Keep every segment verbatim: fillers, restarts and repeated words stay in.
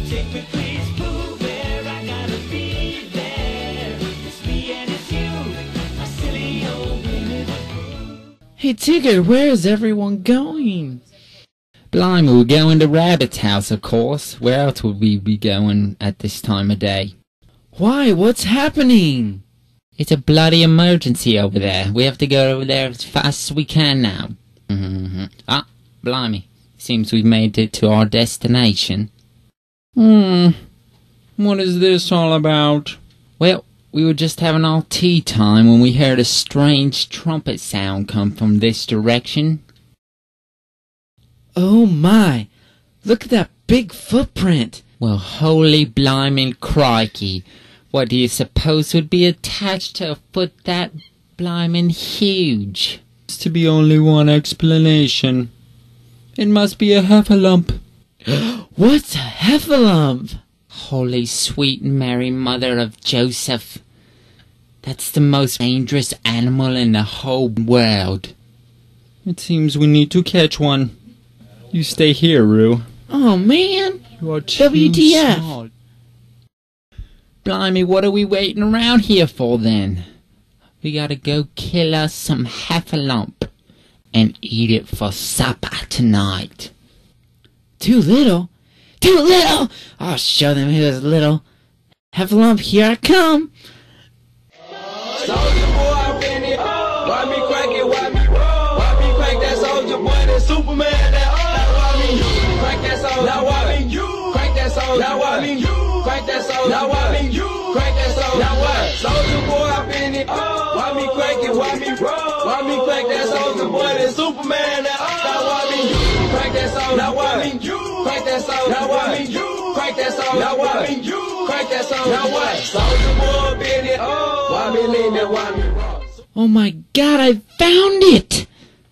Take me, please, Pooh Bear. I gotta be there. It's me and it's you, my silly old Winnie the Pooh. Hey Tigger, where is everyone going? Blimey, we're going to Rabbit's house, of course. Where else would we be going at this time of day? Why? What's happening? It's a bloody emergency over there. We have to go over there as fast as we can now. Mm-hmm. Ah, blimey. Seems we've made it to our destination. Hmm. What is this all about? Well, we were just having our tea time when we heard a strange trumpet sound come from this direction. Oh my! Look at that big footprint! Well, holy blimey crikey. What do you suppose would be attached to a foot that blimey huge? There's to be only one explanation. It must be a heffalump. What's a heffalump? Holy sweet Mary, mother of Joseph. That's the most dangerous animal in the whole world. It seems we need to catch one. You stay here, Roo. Oh man! You are too W T F! small. Blimey, what are we waiting around here for then? We gotta go kill us some heffalump and eat it for supper tonight. Too little? Too little! I'll show them who is little. Heffalump, here I come! Soldier boy, I been it. Why me crack it? Why me roll? Why me crack that soldier boy? That Superman, that oh. Now why me you crack that soldier? Now why me you crack that soldier? Now why me you crack that soldier? Now why me you crack that soldier? Now what? Soldier boy, I been it. Why me crack it? Why me roll? Why me crack that soldier boy? That Superman, that oh. Now why me you crack that soldier? Now why me you crack that soldier? Now why me you crack that soldier? Now why me you crack that soldier? Now what? Soldier boy, been it. Why me lean that? Why me roll? Oh my god, I found it!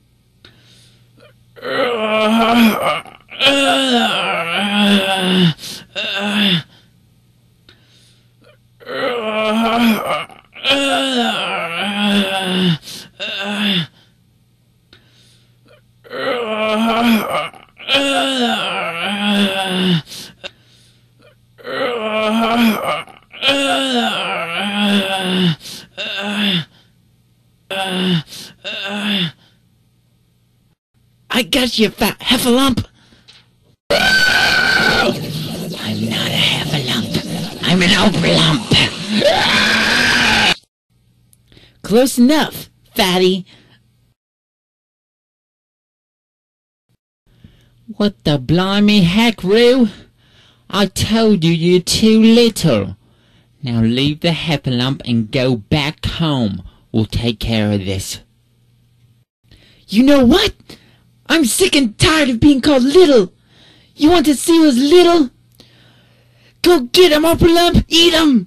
I got you, fat heffalump! I'm not a heffalump. I'm an overlump. Close enough, fatty. What the blimey heck, Roo? I told you you're too little. Now leave the heffalump and go back home. We'll take care of this. You know what? I'm sick and tired of being called little. You want to see who's little? Go get him, Upperlump! Eat him!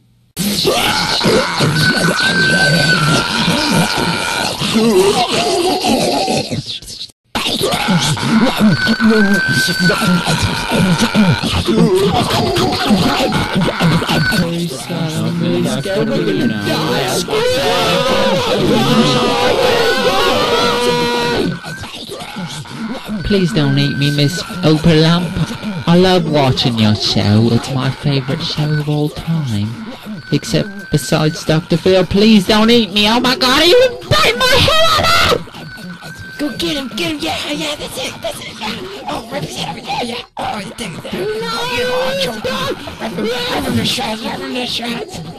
Please don't eat me, Miss Overlump. I love watching your show. It's my favorite show of all time. Except besides Doctor Phil. Please don't eat me. Oh my god, he would bite my head off! Go get him, get him, yeah, yeah, that's it, that's it, yeah. Oh, rip his head over, yeah, yeah. Oh, the thing there. No, get him, oh, choke him. Rip him, rip him to shreds, rip him to shreds.